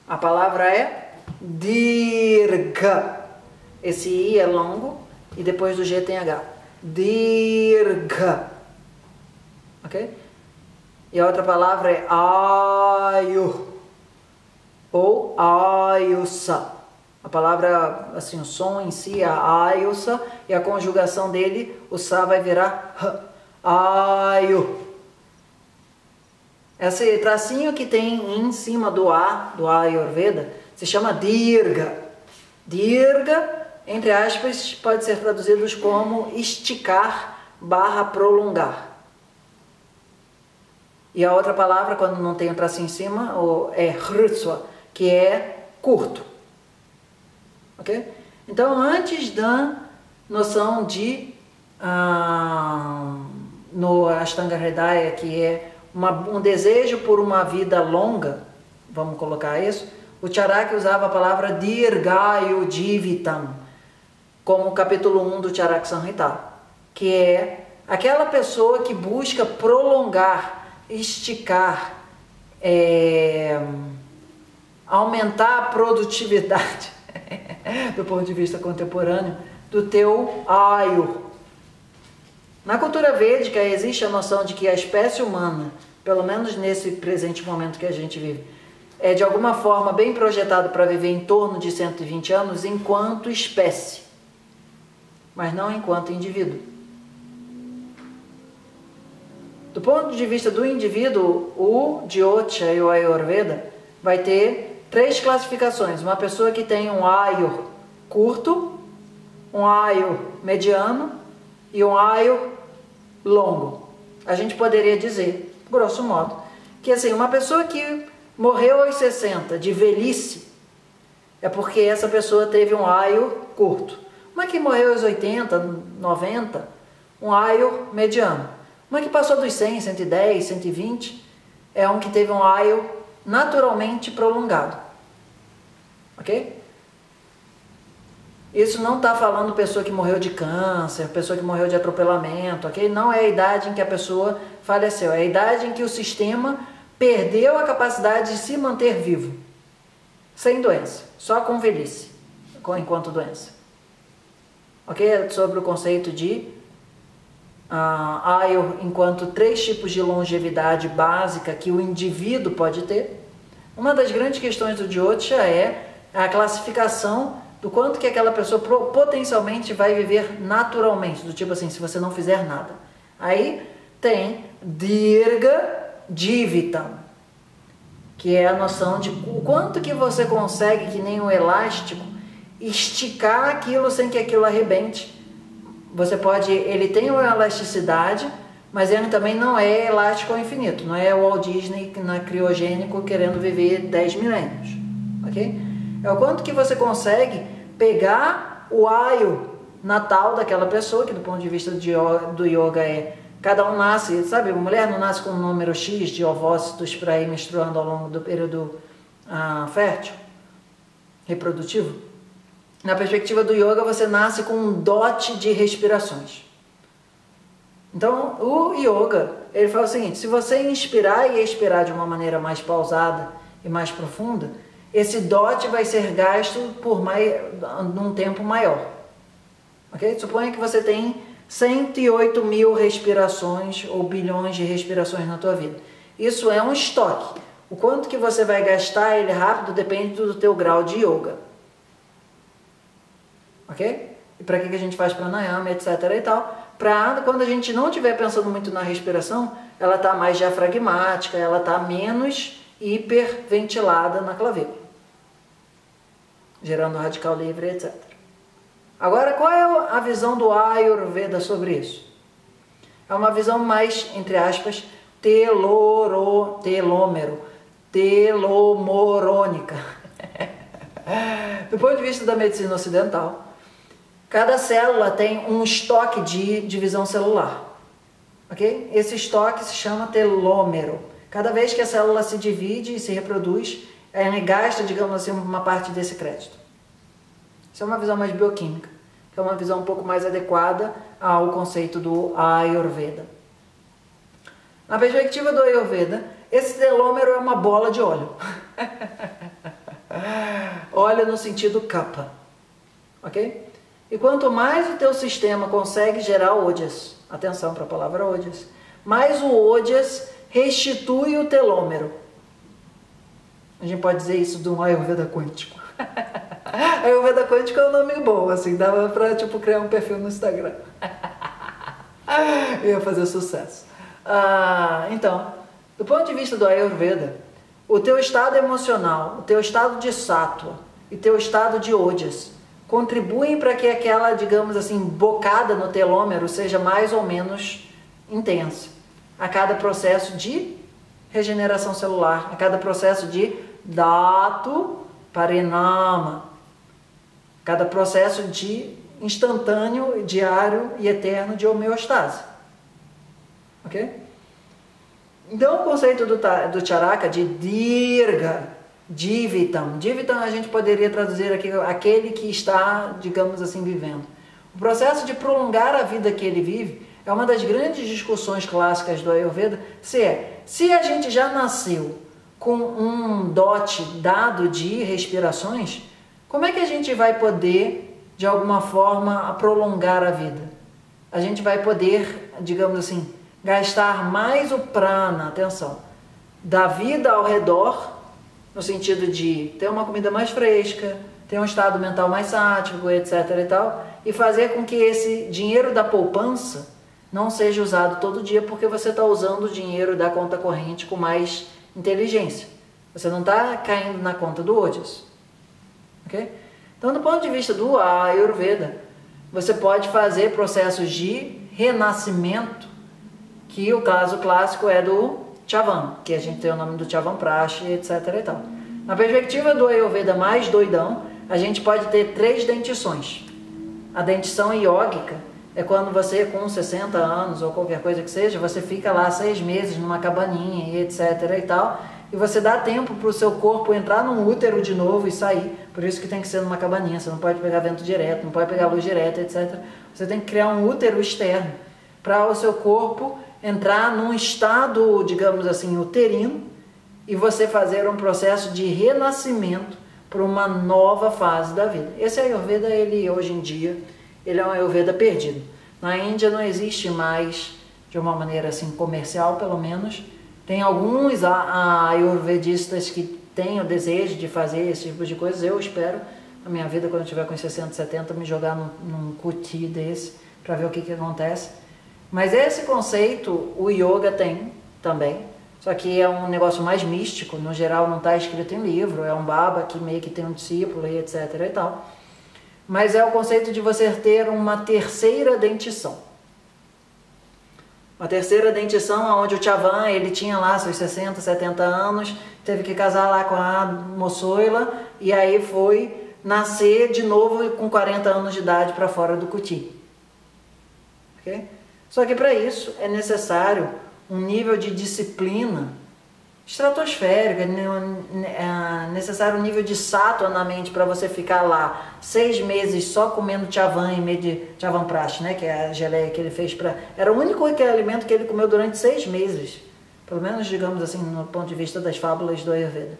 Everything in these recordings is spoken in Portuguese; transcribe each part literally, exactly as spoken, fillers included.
A palavra é dirga. Esse I é longo e depois do G tem H. Dirga. Ok? E a outra palavra é ayu ou ayusa. A palavra, assim, o som em si é ayusa e a conjugação dele, o sa vai virar h. Ayu. Esse tracinho que tem em cima do A, do Ayurveda, se chama dirga. Dirga, entre aspas, pode ser traduzido como esticar barra prolongar. E a outra palavra, quando não tem o tracinho em cima, é hrutswa, que é curto. Ok? Então, antes da noção de, ah, no Ashtanga Hridaya, que é uma, um desejo por uma vida longa, vamos colocar isso, o Charaka usava a palavra Dirgayu Jivitam, como o capítulo um do Charaka Samhita, que é aquela pessoa que busca prolongar, esticar, é, aumentar a produtividade do ponto de vista contemporâneo do teu ayu. Na cultura védica existe a noção de que a espécie humana, pelo menos nesse presente momento que a gente vive, é de alguma forma bem projetado para viver em torno de cento e vinte anos enquanto espécie, mas não enquanto indivíduo. Do ponto de vista do indivíduo, o Jyotisha e o Ayurveda vai ter três classificações. Uma pessoa que tem um ayu curto, um ayu mediano e um ayu longo. A gente poderia dizer, grosso modo, que assim, uma pessoa que morreu aos sessenta de velhice é porque essa pessoa teve um ayu curto. Uma que morreu aos oitenta, noventa, um ayu mediano. Uma que passou dos cem, cento e dez, cento e vinte, é um que teve um ayu naturalmente prolongado. Ok? Isso não está falando pessoa que morreu de câncer, pessoa que morreu de atropelamento, ok? Não é a idade em que a pessoa faleceu, é a idade em que o sistema perdeu a capacidade de se manter vivo, sem doença, só com velhice, enquanto doença. Ok? Sobre o conceito de Uh, ayu enquanto três tipos de longevidade básica que o indivíduo pode ter. Uma das grandes questões do Jyotisha é a classificação do quanto que aquela pessoa potencialmente vai viver naturalmente, do tipo assim, se você não fizer nada. Aí tem Dirga Jivitam, que é a noção de o quanto que você consegue, que nem um elástico, esticar aquilo sem que aquilo arrebente. Você pode, ele tem uma elasticidade, mas ele também não é elástico ao infinito. Não é o Walt Disney na criogênico querendo viver dez milênios. Ok? É o quanto que você consegue pegar o ayu natal daquela pessoa, que do ponto de vista de, do yoga é, cada um nasce, sabe, a mulher não nasce com um número X de ovócitos para ir menstruando ao longo do período ah, fértil, reprodutivo. Na perspectiva do yoga, você nasce com um dote de respirações. Então, o yoga, ele fala o seguinte, se você inspirar e expirar de uma maneira mais pausada e mais profunda, esse dote vai ser gasto por mais, num tempo maior. Ok? Suponha que você tem cento e oito mil respirações ou bilhões de respirações na tua vida. Isso é um estoque. O quanto que você vai gastar ele rápido depende do teu grau de yoga. Ok? E para que a gente faz pranayama, etc e tal? Para quando a gente não estiver pensando muito na respiração, ela está mais diafragmática, ela está menos hiperventilada na clavícula, gerando radical livre, etcétera. Agora, qual é a visão do Ayurveda sobre isso? É uma visão mais, entre aspas, teloro, telômero, telomorônica. Do ponto de vista da medicina ocidental, cada célula tem um estoque de divisão celular, ok? Esse estoque se chama telômero. Cada vez que a célula se divide e se reproduz, ela gasta, digamos assim, uma parte desse crédito. Isso é uma visão mais bioquímica, que é uma visão um pouco mais adequada ao conceito do Ayurveda. Na perspectiva do Ayurveda, esse telômero é uma bola de óleo. Olha no sentido kapha, ok? E quanto mais o teu sistema consegue gerar ojas, atenção para a palavra ojas, mais o ojas restitui o telômero. A gente pode dizer isso de um Ayurveda quântico. Ayurveda quântico é um nome bom, assim, dava pra tipo, criar um perfil no Instagram. Ia fazer sucesso. Ah, então, do ponto de vista do Ayurveda, o teu estado emocional, o teu estado de sattva e teu estado de ojas contribuem para que aquela, digamos assim, bocada no telômero seja mais ou menos intensa a cada processo de regeneração celular, a cada processo de dhatu parinama, cada processo de instantâneo, diário e eterno de homeostase. Ok? Então o conceito do, do charaka de dirga, divitam, divitam a gente poderia traduzir aqui aquele que está, digamos assim, vivendo. O processo de prolongar a vida que ele vive é uma das grandes discussões clássicas do Ayurveda, se é, se a gente já nasceu com um dote dado de respirações, como é que a gente vai poder, de alguma forma, prolongar a vida? A gente vai poder, digamos assim, gastar mais o prana, atenção, da vida ao redor, no sentido de ter uma comida mais fresca, ter um estado mental mais sático, etc e tal, e fazer com que esse dinheiro da poupança não seja usado todo dia, porque você está usando o dinheiro da conta corrente com mais inteligência. Você não está caindo na conta do ojas. Ok? Então, do ponto de vista do Ayurveda, você pode fazer processos de renascimento, que o caso clássico é do Chavan, que a gente tem o nome do Chavanprash, etc e tal. Na perspectiva do Ayurveda mais doidão, a gente pode ter três dentições. A dentição yógica é quando você, com sessenta anos ou qualquer coisa que seja, você fica lá seis meses numa cabaninha e etc e tal, e você dá tempo para o seu corpo entrar num útero de novo e sair. Por isso que tem que ser numa cabaninha, você não pode pegar vento direto, não pode pegar luz direta, etcétera. Você tem que criar um útero externo para o seu corpo entrar num estado, digamos assim, uterino, e você fazer um processo de renascimento para uma nova fase da vida. Esse Ayurveda, ele hoje em dia, ele é um Ayurveda perdido. Na Índia não existe mais, de uma maneira assim comercial pelo menos. Tem alguns ayurvedistas que têm o desejo de fazer esse tipo de coisas. Eu espero, na minha vida, quando eu tiver com sessenta, setenta, me jogar num, num kuti desse, para ver o que, que acontece. Mas esse conceito o yoga tem também, só que é um negócio mais místico, no geral não está escrito em livro, é um baba que meio que tem um discípulo e etc e tal. Mas é o conceito de você ter uma terceira dentição. Uma terceira dentição onde o Chavan, ele tinha lá seus sessenta, setenta anos, teve que casar lá com a moçoila e aí foi nascer de novo com quarenta anos de idade para fora do kuti. Ok? Só que para isso é necessário um nível de disciplina estratosférico, é necessário um nível de sattva na mente para você ficar lá seis meses só comendo chavan em meio de chavanprash, né, que é a geleia que ele fez para... Era o único alimento que ele comeu durante seis meses, pelo menos, digamos assim, no ponto de vista das fábulas do Ayurveda.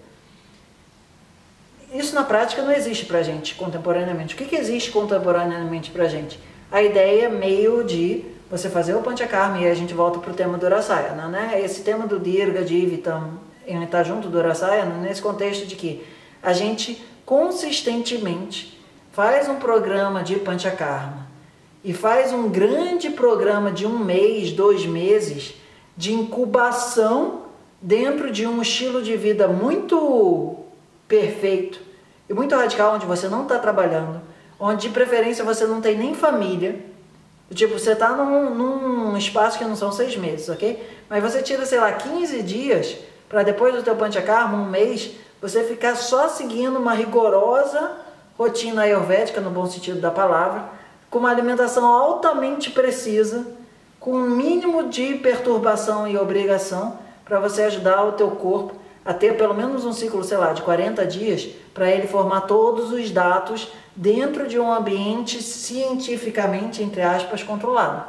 Isso na prática não existe para a gente contemporaneamente. O que, que existe contemporaneamente para a gente? A ideia meio de você fazer o Panchakarma, e a gente volta para o tema do Rasayana, né? Esse tema do Dirga, Divitam, está junto do Rasayana, nesse contexto de que a gente consistentemente faz um programa de Panchakarma e faz um grande programa de um mês, dois meses, de incubação dentro de um estilo de vida muito perfeito e muito radical, onde você não está trabalhando, onde de preferência você não tem nem família. Tipo, você está num, num espaço que não são seis meses, ok? Mas você tira, sei lá, quinze dias para depois do teu Panchakarma, um mês, você ficar só seguindo uma rigorosa rotina ayurvédica, no bom sentido da palavra, com uma alimentação altamente precisa, com um mínimo de perturbação e obrigação, para você ajudar o teu corpo a ter pelo menos um ciclo, sei lá, de quarenta dias, para ele formar todos os dados dentro de um ambiente cientificamente, entre aspas, controlado.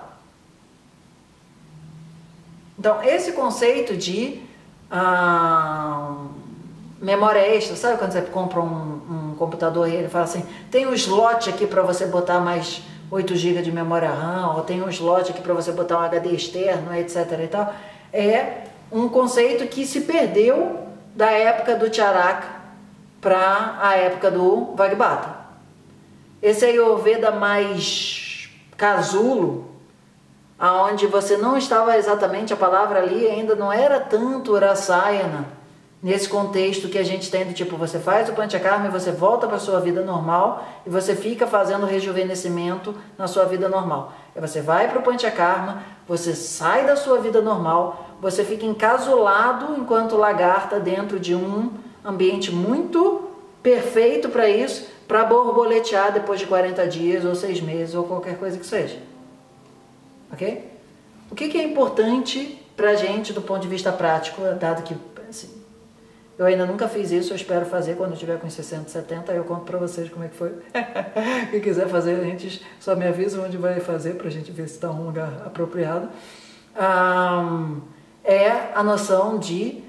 Então, esse conceito de ah, memória extra, sabe quando você compra um, um computador e ele fala assim, tem um slot aqui para você botar mais oito gigas de memória RAM, ou tem um slot aqui para você botar um H D externo, etc e tal. É um conceito que se perdeu da época do Charaka para a época do Vagbata. Esse Ayurveda mais casulo, aonde você não estava exatamente, a palavra ali ainda não era tanto Rasayana, nesse contexto que a gente tem do tipo, você faz o Panchakarma e você volta para a sua vida normal e você fica fazendo rejuvenescimento na sua vida normal. Aí você vai para o Panchakarma, você sai da sua vida normal, você fica encasulado enquanto lagarta dentro de um ambiente muito perfeito para isso, para borboletear depois de quarenta dias ou seis meses ou qualquer coisa que seja. Ok? O que, que é importante para a gente do ponto de vista prático, dado que assim, eu ainda nunca fiz isso, eu espero fazer quando eu tiver com sessenta, setenta, aí eu conto para vocês como é que foi. Quem quiser fazer, a gente só me avisa onde vai fazer, para a gente ver se está um lugar apropriado. Um, é a noção de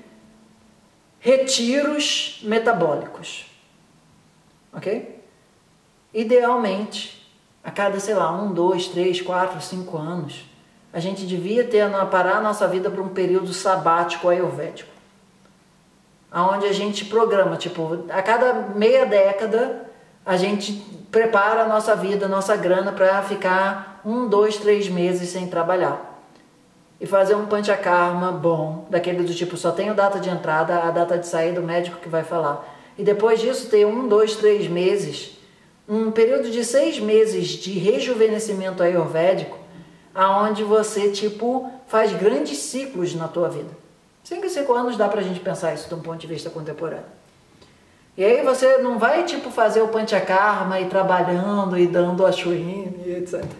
retiros metabólicos. Ok? Idealmente, a cada, sei lá, um, dois, três, quatro, cinco anos, a gente devia ter, parar a nossa vida para um período sabático ayurvédico. Onde a gente programa, tipo, a cada meia década a gente prepara a nossa vida, a nossa grana para ficar um, dois, três meses sem trabalhar. E fazer um Panchakarma bom, daquele do tipo, só tem a data de entrada, a data de saída, o médico que vai falar. E depois disso ter um, dois, três meses, um período de seis meses de rejuvenescimento ayurvédico, aonde você, tipo, faz grandes ciclos na tua vida. cinco e cinco anos dá pra gente pensar isso de um ponto de vista contemporâneo. E aí você não vai tipo fazer o Panchakarma e trabalhando e dando ashwini e etcétera.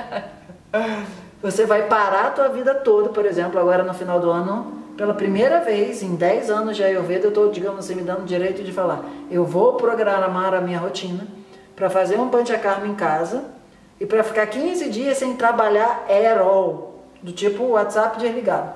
Você vai parar a tua vida toda, por exemplo, agora no final do ano, pela primeira vez em dez anos de Ayurveda, eu estou, digamos assim, me dando o direito de falar, eu vou programar a minha rotina para fazer um Panchakarma em casa e para ficar quinze dias sem trabalhar at all, do tipo WhatsApp desligado.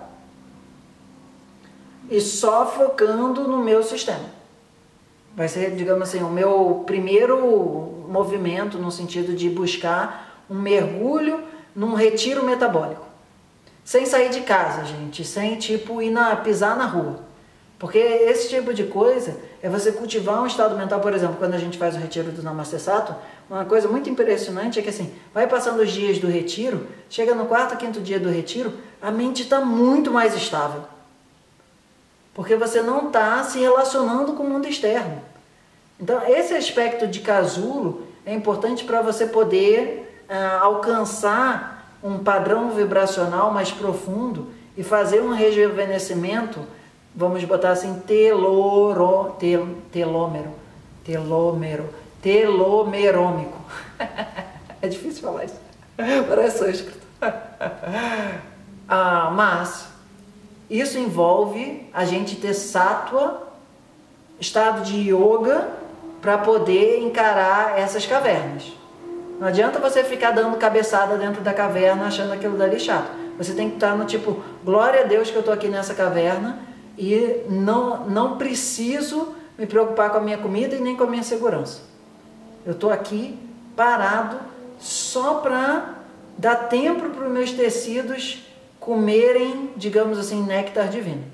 E só focando no meu sistema. Vai ser, digamos assim, o meu primeiro movimento no sentido de buscar um mergulho num retiro metabólico. Sem sair de casa, gente, sem tipo ir na, pisar na rua. Porque esse tipo de coisa é você cultivar um estado mental, por exemplo, quando a gente faz o retiro do Namaste Sattva, uma coisa muito impressionante é que assim, vai passando os dias do retiro, chega no quarto, quinto dia do retiro, a mente está muito mais estável. Porque você não está se relacionando com o mundo externo. Então, esse aspecto de casulo é importante para você poder ah, alcançar um padrão vibracional mais profundo e fazer um rejuvenescimento, vamos botar assim, teloro, tel, telômero, telômero, telomerômico. É difícil falar isso. Parece sânscrito. Ah, mas isso envolve a gente ter sattva, estado de yoga, para poder encarar essas cavernas. Não adianta você ficar dando cabeçada dentro da caverna achando aquilo dali chato. Você tem que estar no tipo, glória a Deus que eu estou aqui nessa caverna e não, não preciso me preocupar com a minha comida e nem com a minha segurança. Eu estou aqui parado só para dar tempo para os meus tecidos comerem, digamos assim, néctar divino.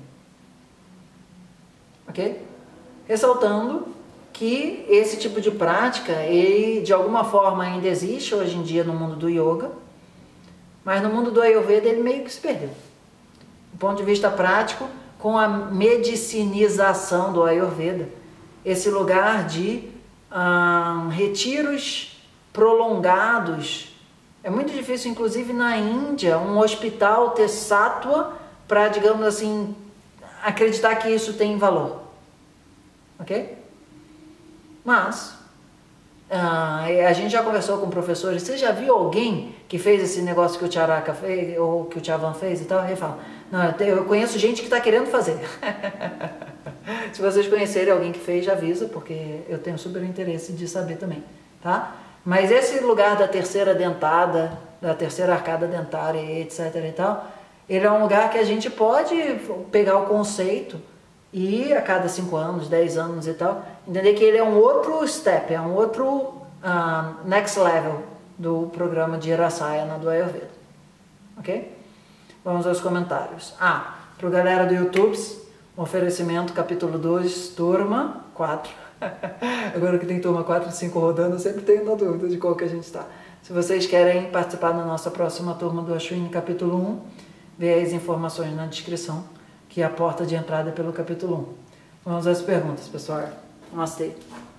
Ok? Ressaltando que esse tipo de prática, ele de alguma forma ainda existe hoje em dia no mundo do yoga, mas no mundo do Ayurveda ele meio que se perdeu. Do ponto de vista prático, com a medicinização do Ayurveda, esse lugar de ah, retiros prolongados. É muito difícil, inclusive na Índia, um hospital ter sattva para, digamos assim, acreditar que isso tem valor. Ok? Mas, ah, a gente já conversou com professores, você já viu alguém que fez esse negócio que o Charaka fez, ou que o Chavan fez e tal? Ele fala, não, eu conheço gente que está querendo fazer. Se vocês conhecerem alguém que fez, já avisa, porque eu tenho super interesse de saber também, tá? Mas esse lugar da terceira dentada, da terceira arcada dentária, etc e tal, ele é um lugar que a gente pode pegar o conceito e a cada cinco anos, dez anos e tal, entender que ele é um outro step, é um outro uh, next level do programa de Rasayana do Ayurveda. Ok? Vamos aos comentários. Ah, para a galera do YouTube, um oferecimento, capítulo dois, turma quatro. Agora que tem turma quatro e cinco rodando, eu sempre tenho na dúvida de qual que a gente está. Se vocês querem participar da nossa próxima turma do Ashwini, capítulo um, vê aí as informações na descrição, que é a porta de entrada pelo capítulo um. Vamos às perguntas, pessoal. Namastê.